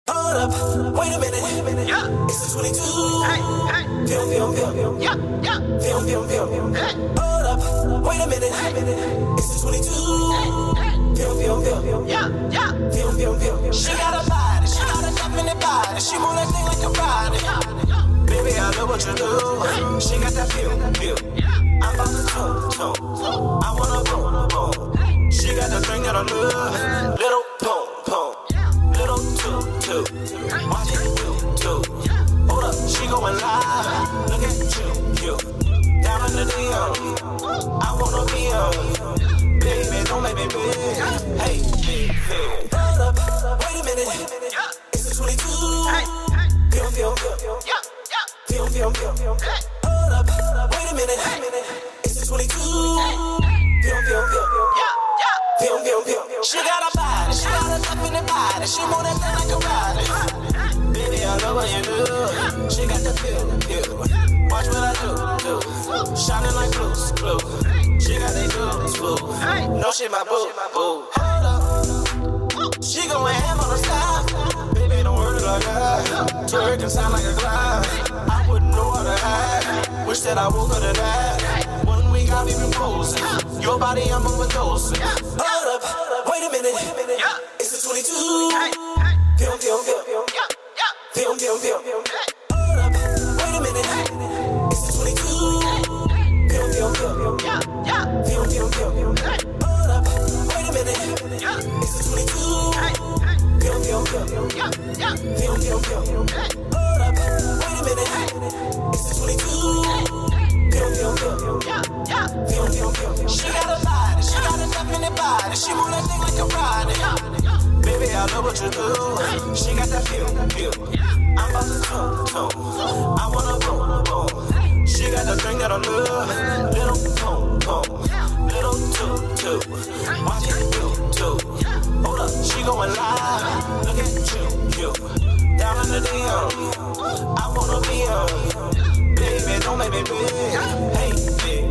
Hold up, wait a minute. Yeah. It's the 22. Hey, hey. Film, film, film. Yeah, yeah. Film, film, film. Hey. Hold up, wait a minute. It's the 22. Hey, hey. Film, film, film. Yeah, yeah. Film, film, film. She got a body, she got a definite body. She move that thing like a body. Baby, I know what you do. She got that feel, feel. I'm about to toe. I wanna boom. She got the thing that I love. Little boom. Little two. Watch it do. Hold up, she going live. Look at you. Down in the DM. I wanna be on. Baby, don't make me big. Hey, hold up, wait a minute. It's the 22. Film. Hold up, wait a minute. It's the 22. Film. She got a body, she got a definite body. She move that thing like a body. Baby, I know what you do. She got the feel. Watch what I do. Shining like blue. She got they blue. No shit, my boo. Hold up. She going ham on the style. Baby, don't worry like that. Twerk can sound like a cloud. I wouldn't know how to hide. Wish that I woke up to that. 1 week I've been posing. Your body, I'm overdosing. Hold up, wait a minute. It's the 22. Film. Hold up, wait a minute. It's the 22. Film. Hold up, wait a minute. It's the 22. Film. Hold up, wait a minute. It's the 22. She got a body, she got a definite body. She move that thing like a body. Baby, I know what you do. She got that feel. I'm about to toe. I wanna boom. She got the thing that I love. Little boom. Little two. Watch it do. Hold up, she going live. Look at you. Down in the DM. I wanna be on. Baby, don't make me big. Hey, big.